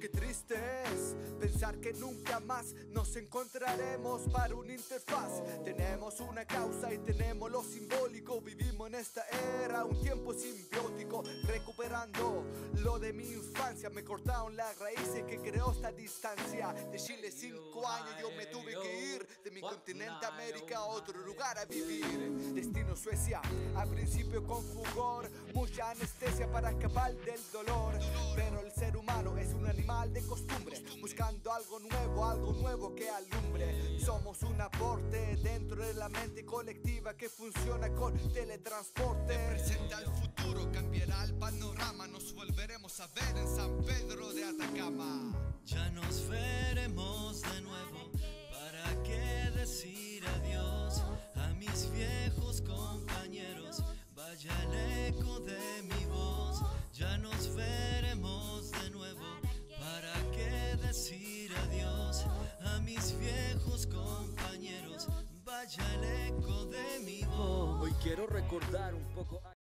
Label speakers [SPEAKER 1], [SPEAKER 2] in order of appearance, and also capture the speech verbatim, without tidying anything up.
[SPEAKER 1] qué triste es pensar que nunca más nos encontraremos para una interfaz. Tenemos una causa y tenemos lo simbólico. Vivimos en esta era un tiempo simbiótico, recuperando lo de mi infancia. Me cortaron las raíces que creó esta distancia. De Chile cinco años yo me tuve que ir de mi continente América a otro lugar a vivir. Destino Suecia, al principio con fulgor, mucha anestesia para escapar del dolor. Pero el ser humano es un animal de costumbre, buscando algo nuevo, algo nuevo que alumbre. Somos un aporte dentro de la mente colectiva que funciona con teletransporte.
[SPEAKER 2] De presente al futuro cambiará el panorama. Nos volveremos a ver en San Pedro de Atacama.
[SPEAKER 3] Ya nos veremos de nuevo. ¿Para qué decir adiós a mis viejos compañeros? Vaya el eco de mi voz. Ya nos veremos de nuevo. ¿Para qué decir adiós a mis viejos compañeros? Vaya el eco de mi voz.
[SPEAKER 4] Hoy quiero recordar un poco